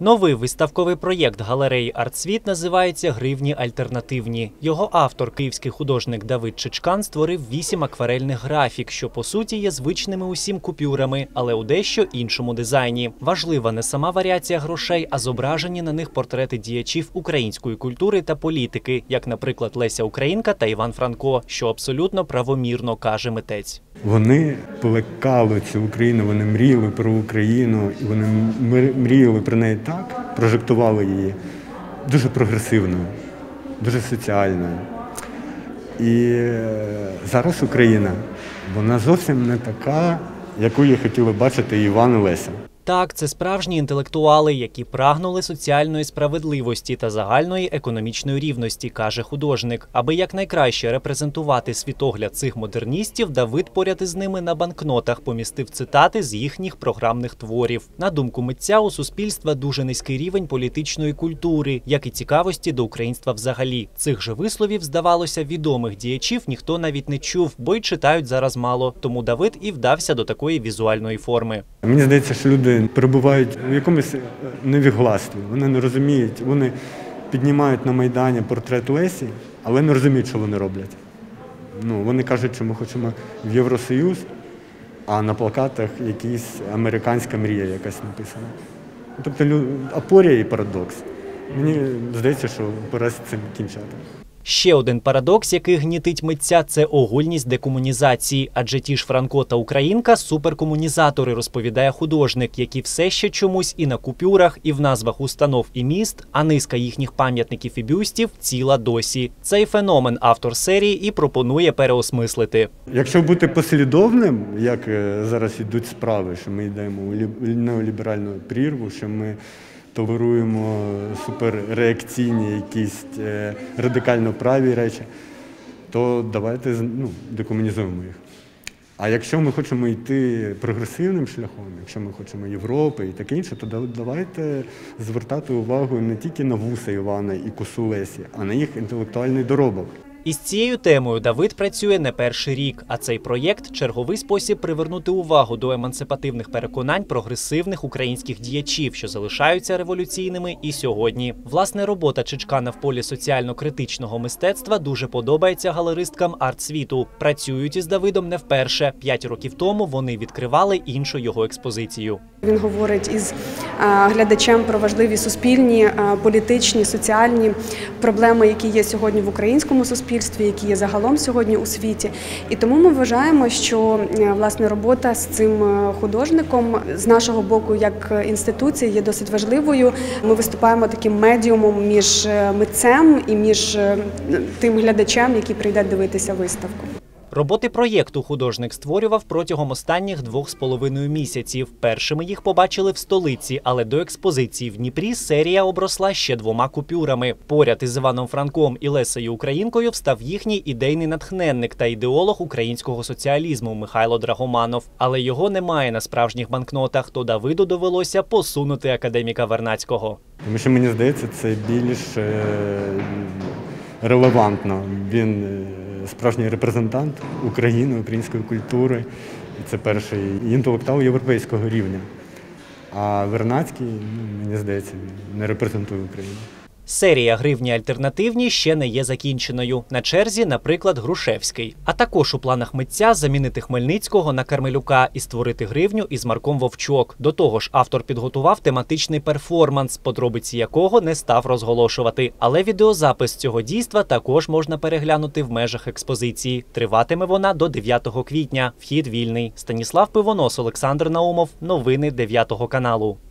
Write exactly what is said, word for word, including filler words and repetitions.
Новий виставковий проєкт галереї «Артсвіт» називається «Гривні альтернативні». Його автор, київський художник Давид Чичкан, створив вісім акварельних графік, що по суті є звичними усім купюрами, але у дещо іншому дизайні. Важлива не сама варіація грошей, а зображені на них портрети діячів української культури та політики, як, наприклад, Леся Українка та Іван Франко, що абсолютно правомірно, каже митець. Вони плекали цю Україну, вони мріяли про Україну, і вони мріяли про неї так, прожектували її дуже прогресивною, дуже соціальною. І зараз Україна, вона зовсім не така, яку я хотіла бачити Іван і Леся. Так, це справжні інтелектуали, які прагнули соціальної справедливості та загальної економічної рівності, каже художник. Аби якнайкраще репрезентувати світогляд цих модерністів, Давид поряд із ними на банкнотах помістив цитати з їхніх програмних творів. На думку митця, у суспільства дуже низький рівень політичної культури, як і цікавості до українства взагалі. Цих же висловів, здавалося, відомих діячів ніхто навіть не чув, бо й читають зараз мало. Тому Давид і вдався до такої візуальної форми. Мені здається, що люди перебувають в якомусь невігластві. Вони не розуміють, вони піднімають на Майдані портрет Лесі, але не розуміють, що вони роблять. Ну, вони кажуть, що ми хочемо в Євросоюз, а на плакатах якась американська мрія якась написана. Тобто апорія і парадокс. Мені здається, що пора з цим кінчати. Ще один парадокс, який гнітить митця – це огульність декомунізації. Адже ті ж Франко та Українка – суперкомунізатори, розповідає художник, які все ще чомусь і на купюрах, і в назвах установ і міст, а низка їхніх пам'ятників і бюстів ціла досі. Цей феномен автор серії і пропонує переосмислити. Якщо бути послідовним, як зараз йдуть справи, що ми йдемо у неоліберальну прірву, що ми толеруємо суперреакційні, якісь радикально праві речі, то давайте ну, декомунізуємо їх. А якщо ми хочемо йти прогресивним шляхом, якщо ми хочемо Європи і таке інше, то давайте звертати увагу не тільки на вуса Івана і косу Лесі, а на їх інтелектуальний доробок. Із цією темою Давид працює не перший рік, а цей проєкт – черговий спосіб привернути увагу до емансипативних переконань прогресивних українських діячів, що залишаються революційними і сьогодні. Власне, робота Чичкана в полі соціально-критичного мистецтва дуже подобається галеристкам «Артсвіту». Працюють із Давидом не вперше. П'ять років тому вони відкривали іншу його експозицію. Він говорить із глядачем про важливі суспільні, політичні, соціальні проблеми, які є сьогодні в українському суспільстві, які є загалом сьогодні у світі. І тому ми вважаємо, що власне робота з цим художником з нашого боку як інституції є досить важливою. Ми виступаємо таким медіумом між митцем і між тим глядачем, який прийде дивитися виставку. Роботи проєкту художник створював протягом останніх двох з половиною місяців. Першими їх побачили в столиці, але до експозиції в Дніпрі серія обросла ще двома купюрами. Поряд із Іваном Франком і Лесею Українкою встав їхній ідейний натхненник та ідеолог українського соціалізму Михайло Драгоманов. Але його немає на справжніх банкнотах, то Давиду довелося посунути академіка Вернадського. Тому що, мені здається, це більш релевантно. Він справжній репрезентант України, української культури. І це перший інтелектуал європейського рівня. А Вернадський, ну, мені здається, не репрезентує Україну. Серія «Гривні альтернативні» ще не є закінченою. На черзі, наприклад, Грушевський. А також у планах митця замінити Хмельницького на Кармелюка і створити гривню із Марком Вовчок. До того ж, автор підготував тематичний перформанс, подробиці якого не став розголошувати. Але відеозапис цього дійства також можна переглянути в межах експозиції. Триватиме вона до дев'ятого квітня. Вхід вільний. Станіслав Пивонос, Олександр Наумов. Новини дев'ятого каналу.